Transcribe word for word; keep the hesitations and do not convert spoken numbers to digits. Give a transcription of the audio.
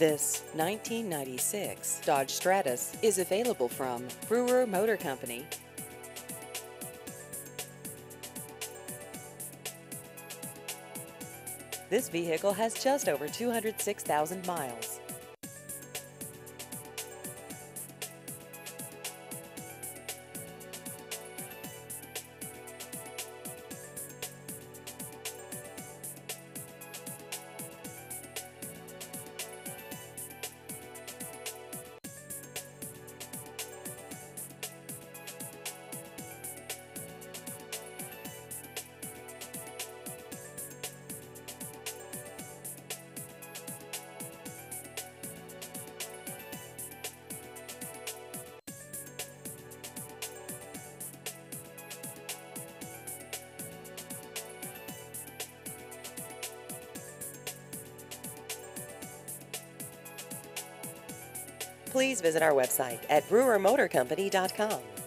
This nineteen ninety-six Dodge Stratus is available from Brewer Motor Company. This vehicle has just over two hundred six thousand miles. Please visit our website at brewer motor company dot com.